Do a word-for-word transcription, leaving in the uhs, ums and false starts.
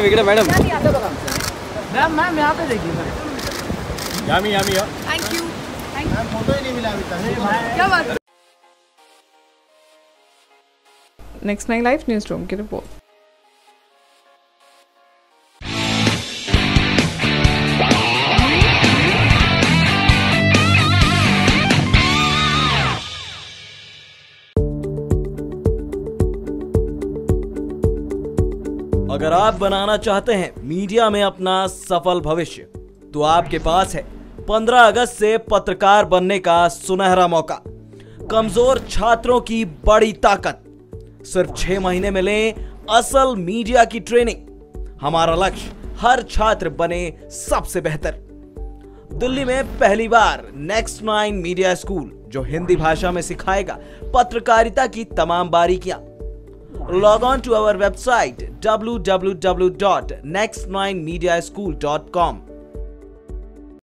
Madam इकडे madam ma'am ma'am यहाँ पे देखिए Yami Yami thank you thank you. Photo ही नहीं मिला अभी तक। क्या बात। Next nine live news room की रिपोर्ट। अगर आप बनाना चाहते हैं मीडिया में अपना सफल भविष्य, तो आपके पास है पंद्रह अगस्त से पत्रकार बनने का सुनहरा मौका। कमजोर छात्रों की बड़ी ताकत। सिर्फ छह महीने में लें असल मीडिया की ट्रेनिंग। हमारा लक्ष्य हर छात्र बने सबसे बेहतर। दिल्ली में पहली बार नेक्स्ट नाइन मीडिया स्कूल, जो हिंदी भाषा में सिखाएगा पत्रकारिता की तमाम बारीकियां। Log on to our website w w w dot next nine media school dot com